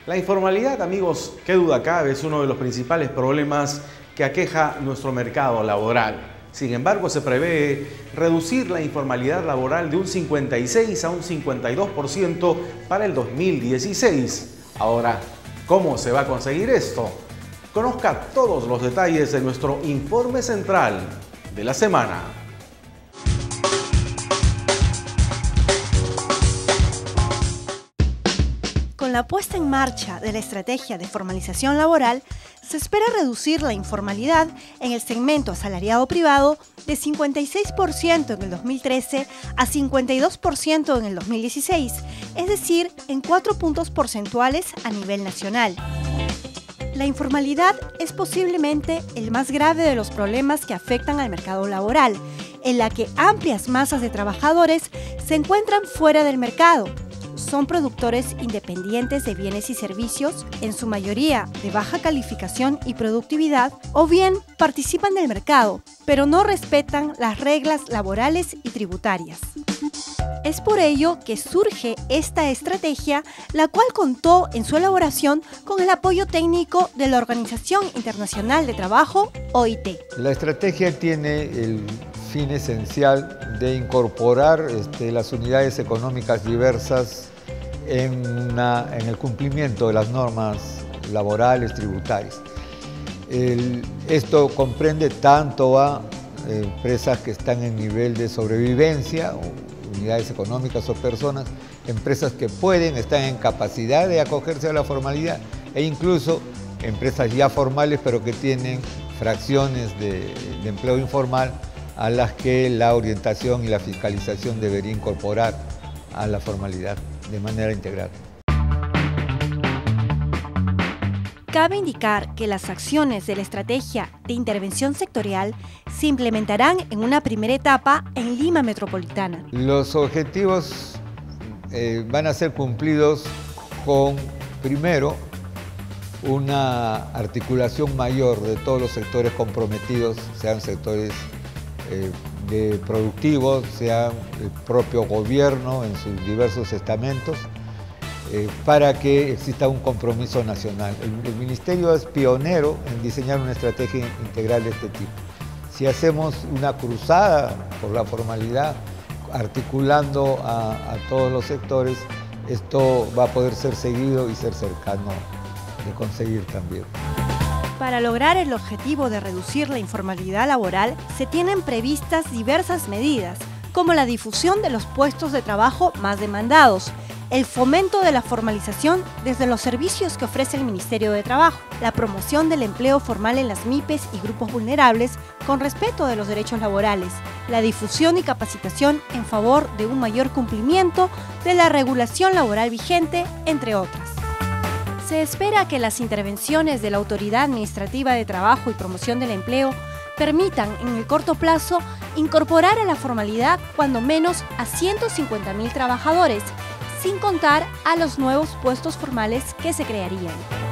La informalidad, amigos, qué duda cabe, es uno de los principales problemas que aqueja nuestro mercado laboral. Sin embargo, se prevé reducir la informalidad laboral de un 56 a un 52% para el 2016. Ahora, ¿cómo se va a conseguir esto? Conozca todos los detalles de nuestro informe central de la semana. Con la puesta en marcha de la estrategia de formalización laboral, se espera reducir la informalidad en el segmento asalariado privado de 56% en el 2013 a 52% en el 2016, es decir, en 4 puntos porcentuales a nivel nacional. La informalidad es posiblemente el más grave de los problemas que afectan al mercado laboral, en la que amplias masas de trabajadores se encuentran fuera del mercado. Son productores independientes de bienes y servicios, en su mayoría de baja calificación y productividad, o bien participan del mercado, pero no respetan las reglas laborales y tributarias. Es por ello que surge esta estrategia, la cual contó en su elaboración con el apoyo técnico de la Organización Internacional de Trabajo, OIT. La estrategia tiene el fin esencial de incorporar las unidades económicas diversas en el cumplimiento de las normas laborales, tributarias. Esto comprende tanto a empresas que están en nivel de sobrevivencia, unidades económicas o personas, empresas que están en capacidad de acogerse a la formalidad, e incluso empresas ya formales pero que tienen fracciones de empleo informal a las que la orientación y la fiscalización debería incorporar a la formalidad de manera integral. Cabe indicar que las acciones de la estrategia de intervención sectorial se implementarán en una primera etapa en Lima Metropolitana. Los objetivos van a ser cumplidos con, primero, una articulación mayor de todos los sectores comprometidos, sean sectores productivos, sea el propio gobierno en sus diversos estamentos, para que exista un compromiso nacional. El Ministerio es pionero en diseñar una estrategia integral de este tipo. Si hacemos una cruzada por la formalidad, articulando a todos los sectores, esto va a poder ser seguido y ser cercano de conseguir también. Para lograr el objetivo de reducir la informalidad laboral, se tienen previstas diversas medidas, como la difusión de los puestos de trabajo más demandados, el fomento de la formalización desde los servicios que ofrece el Ministerio de Trabajo, la promoción del empleo formal en las MIPES y grupos vulnerables con respeto de los derechos laborales, la difusión y capacitación en favor de un mayor cumplimiento de la regulación laboral vigente, entre otras. Se espera que las intervenciones de la Autoridad Administrativa de Trabajo y Promoción del Empleo permitan, en el corto plazo, incorporar a la formalidad cuando menos a 150.000 trabajadores, sin contar a los nuevos puestos formales que se crearían.